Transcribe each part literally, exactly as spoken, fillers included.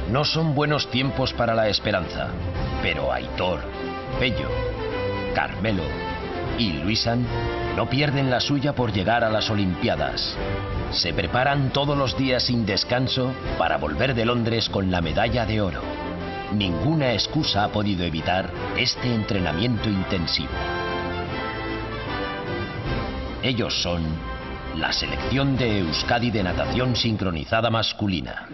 No son buenos tiempos para la esperanza, pero Aitor, Pello, Carmelo y Luisan no pierden la suya por llegar a las Olimpiadas. Se preparan todos los días sin descanso para volver de Londres con la medalla de oro. Ninguna excusa ha podido evitar este entrenamiento intensivo. Ellos son la selección de Euskadi de natación sincronizada masculina.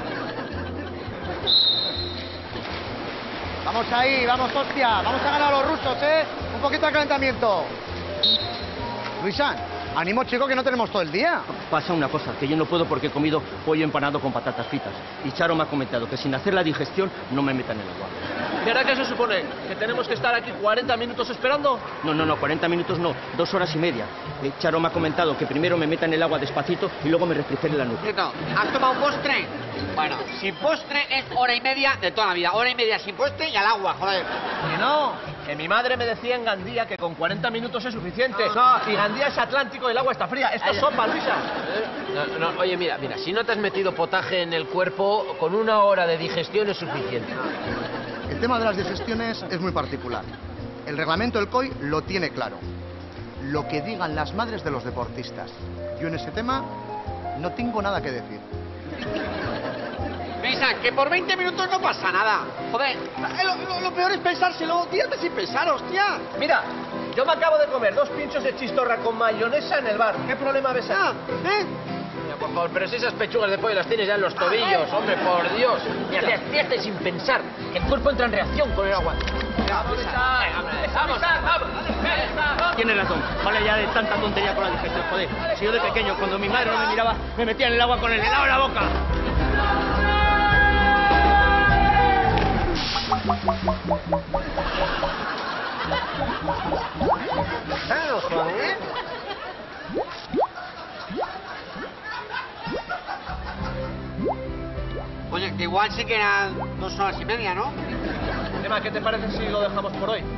Vamos ahí, vamos hostia, vamos a ganar a los rusos, ¿eh? Un poquito de calentamiento. Luisan, ánimo chico que no tenemos todo el día. Pasa una cosa, que yo no puedo porque he comido pollo empanado con patatas fritas. Y Charo me ha comentado que sin hacer la digestión no me metan en el agua. ¿Y ahora qué se supone? ¿Que tenemos que estar aquí cuarenta minutos esperando? No, no, no, cuarenta minutos no, dos horas y media. Eh, Charo me ha comentado que primero me metan en el agua despacito y luego me refrigere la nuca. ¿Has tomado un postre? Bueno, sin postre es hora y media de toda la vida. Hora y media sin postre y al agua, joder. Que no, que mi madre me decía en Gandía que con cuarenta minutos es suficiente. No, y Gandía es Atlántico y el agua está fría. Esto es sopa, Luisa. No, no, oye, mira, mira, si no te has metido potaje en el cuerpo, con una hora de digestión es suficiente. El tema de las digestiones es muy particular. El reglamento del C O I lo tiene claro. Lo que digan las madres de los deportistas. Yo en ese tema no tengo nada que decir. Luisa, que por veinte minutos no pasa nada. Joder, lo, lo, lo peor es pensárselo. Tírate sin pensar, hostia. Mira, yo me acabo de comer dos pinchos de chistorra con mayonesa en el bar. ¿Qué problema ves ahí? ¿Eh? Mira, por favor, pero si esas pechugas de pollo las tienes ya en los tobillos, hombre, por Dios. Mira, te despierta sin pensar, que el cuerpo entra en reacción con el agua. Vamos, vamos. Tienes razón, vale ya de tanta tontería con la digestión, joder. Si yo de pequeño, cuando mi madre no me miraba, me metía en el agua con el helado en la boca. Oye, que igual sí que eran dos horas y media, ¿no? Emma, ¿qué te parece si lo dejamos por hoy?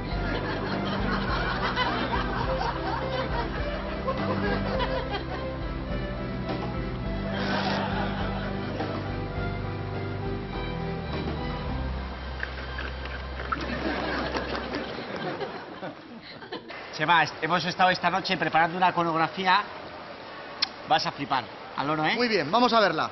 Chema, hemos estado esta noche preparando una coreografía. Vas a flipar. Al oro, ¿eh? Muy bien, vamos a verla.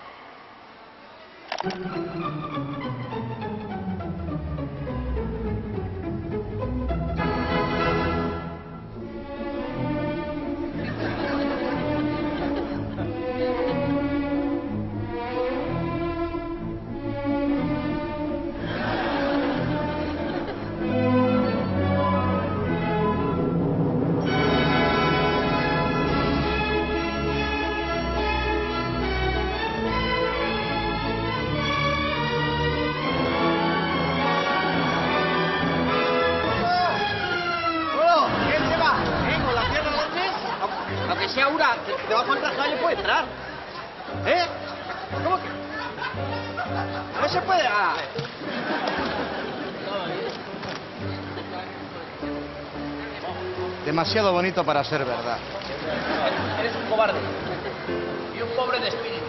Aura, debajo del traje no puede entrar. ¿Eh? ¿Cómo que? No se puede. Ah. Demasiado bonito para ser verdad. Eres un cobarde y un pobre de espíritu.